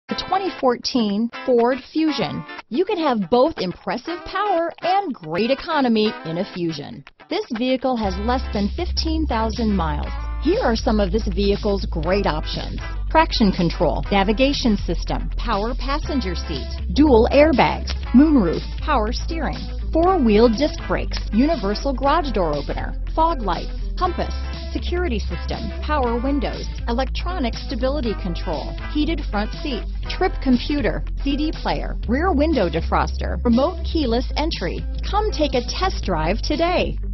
The 2014 Ford Fusion. You can have both impressive power and great economy in a Fusion. This vehicle has less than 15,000 miles. Here are some of this vehicle's great options: traction control, navigation system, power passenger seat, dual airbags, moonroof, power steering, four-wheel disc brakes, universal garage door opener, fog lights, compass, security system, power windows, electronic stability control, heated front seats, trip computer, CD player, rear window defroster, remote keyless entry. Come take a test drive today.